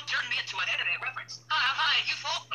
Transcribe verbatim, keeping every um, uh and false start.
turned me into an internet reference. Hi, hi, you folk.